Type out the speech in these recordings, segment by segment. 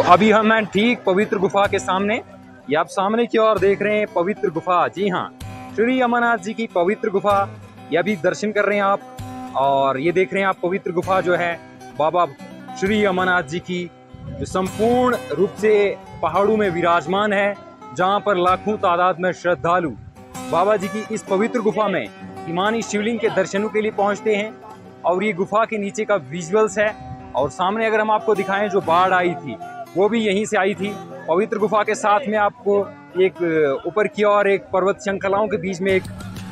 अभी हम हैं ठीक पवित्र गुफा के सामने। ये आप सामने की ओर देख रहे हैं पवित्र गुफा। जी हाँ, श्री अमरनाथ जी की पवित्र गुफा। ये अभी दर्शन कर रहे हैं आप, और ये देख रहे हैं आप पवित्र गुफा जो है बाबा श्री अमरनाथ जी की, जो संपूर्ण रूप से पहाड़ों में विराजमान है, जहाँ पर लाखों तादाद में श्रद्धालु बाबा जी की इस पवित्र गुफा में हिमानी शिवलिंग के दर्शनों के लिए पहुँचते हैं। और ये गुफा के नीचे का विजुअल्स है। और सामने अगर हम आपको दिखाएं, जो बाढ़ आई थी वो भी यहीं से आई थी। पवित्र गुफा के साथ में आपको एक ऊपर की ओर एक पर्वत श्रृंखलाओं के बीच में एक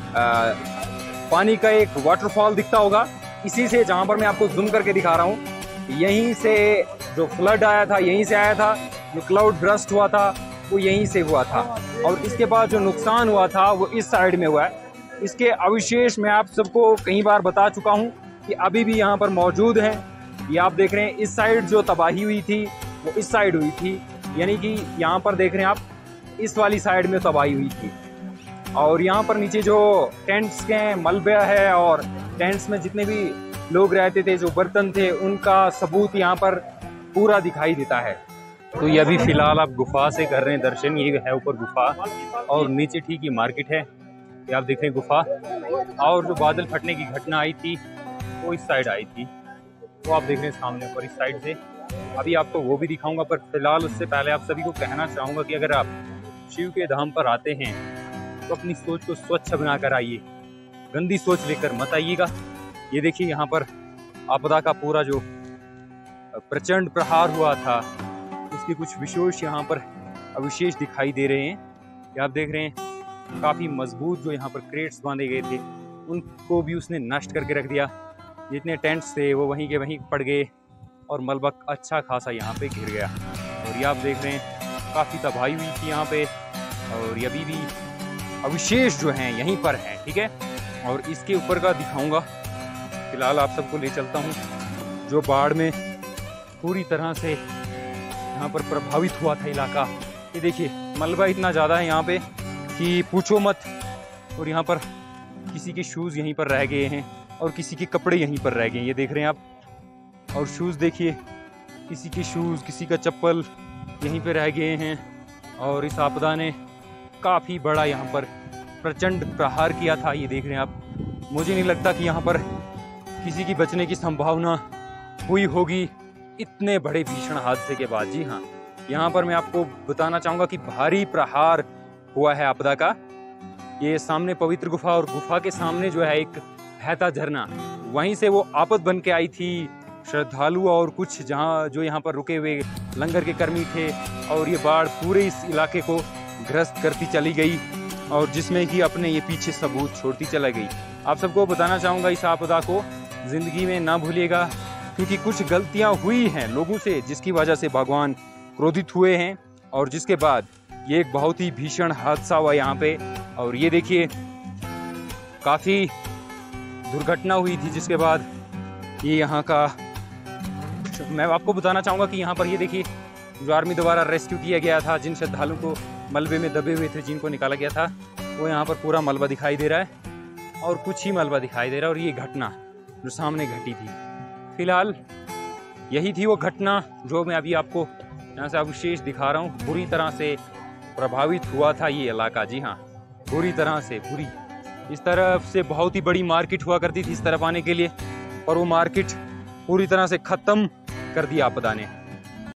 पानी का एक वाटरफॉल दिखता होगा। इसी से, जहाँ पर मैं आपको जूम करके दिखा रहा हूँ, यहीं से जो फ्लड आया था यहीं से आया था, जो क्लाउड ब्रस्ट हुआ था वो यहीं से हुआ था। और इसके बाद जो नुकसान हुआ था वो इस साइड में हुआ है। इसके अवशेष मैं आप सबको कई बार बता चुका हूँ कि अभी भी यहाँ पर मौजूद हैं। ये आप देख रहे हैं, इस साइड जो तबाही हुई थी वो इस साइड हुई थी, यानी कि यहाँ पर देख रहे हैं आप, इस वाली साइड में तबाही हुई थी। और यहाँ पर नीचे जो टेंट्स के मलबा है और टेंट्स में जितने भी लोग रहते थे, जो बर्तन थे, उनका सबूत यहाँ पर पूरा दिखाई देता है। तो ये अभी फिलहाल आप गुफा से कर रहे हैं दर्शन। ये है ऊपर गुफा और नीचे ठीक ही मार्केट है। ये आप देख रहे हैं गुफा। और जो बादल फटने की घटना आई थी वो इस साइड आई थी, वो आप देख रहे हैं सामने ऊपर इस साइड से। अभी आपको वो भी दिखाऊंगा, पर फिलहाल उससे पहले आप सभी को कहना चाहूँगा कि अगर आप शिव के धाम पर आते हैं तो अपनी सोच को स्वच्छ बना कर आइए, गंदी सोच लेकर मत आइएगा। ये देखिए, यहाँ पर आपदा का पूरा जो प्रचंड प्रहार हुआ था उसके कुछ विशेष यहाँ पर अवशेष दिखाई दे रहे हैं। ये आप देख रहे हैं, काफ़ी मजबूत जो यहाँ पर क्रेट्स बांधे गए थे उनको भी उसने नष्ट करके रख दिया। जितने टेंट्स थे वो वहीं के वहीं पड़ गए और मलबा अच्छा खासा यहाँ पे घिर गया। और ये आप देख रहे हैं, काफ़ी तबाही हुई थी यहाँ पे। और ये अभी भी अवशेष जो हैं यहीं पर हैं, ठीक है। और इसके ऊपर का दिखाऊंगा। फिलहाल आप सबको ले चलता हूँ जो बाढ़ में पूरी तरह से यहाँ पर प्रभावित हुआ था इलाका। ये देखिए, मलबा इतना ज़्यादा है यहाँ पे कि पूछो मत। और यहाँ पर किसी के शूज़ यहीं पर रह गए हैं और किसी के कपड़े यहीं पर रह गए हैं, ये देख रहे हैं आप। और शूज़ देखिए, किसी के शूज़, किसी का चप्पल यहीं पे रह गए हैं। और इस आपदा ने काफ़ी बड़ा यहाँ पर प्रचंड प्रहार किया था, ये देख रहे हैं आप। मुझे नहीं लगता कि यहाँ पर किसी की बचने की संभावना हुई होगी इतने बड़े भीषण हादसे के बाद। जी हाँ, यहाँ पर मैं आपको बताना चाहूँगा कि भारी प्रहार हुआ है आपदा का। ये सामने पवित्र गुफा और गुफा के सामने जो है एक बहता झरना, वहीं से वो आपद बन के आई थी। श्रद्धालु और कुछ जहाँ जो यहाँ पर रुके हुए लंगर के कर्मी थे, और ये बाढ़ पूरे इस इलाके को ग्रस्त करती चली गई, और जिसमें कि अपने ये पीछे सबूत छोड़ती चला गई। आप सबको बताना चाहूँगा, इस आपदा को ज़िंदगी में ना भूलिएगा, क्योंकि कुछ गलतियाँ हुई हैं लोगों से जिसकी वजह से भगवान क्रोधित हुए हैं, और जिसके बाद ये एक बहुत ही भीषण हादसा हुआ यहाँ पे। और ये देखिए, काफ़ी दुर्घटना हुई थी, जिसके बाद ये यहाँ का, मैं आपको बताना चाहूँगा कि यहाँ पर ये देखिए, जो आर्मी द्वारा रेस्क्यू किया गया था, जिन श्रद्धालुओं को मलबे में दबे हुए थे, जिनको निकाला गया था, वो यहाँ पर पूरा मलबा दिखाई दे रहा है और कुछ ही मलबा दिखाई दे रहा है। और ये घटना जो सामने घटी थी, फिलहाल यही थी वो घटना जो मैं अभी आपको यहाँ से अवशेष दिखा रहा हूँ। बुरी तरह से प्रभावित हुआ था ये इलाका। जी हाँ, बुरी तरह से, बुरी। इस तरफ से बहुत ही बड़ी मार्केट हुआ करती थी इस तरफ आने के लिए, और वो मार्केट पूरी तरह से ख़त्म कर दिया आपदा ने।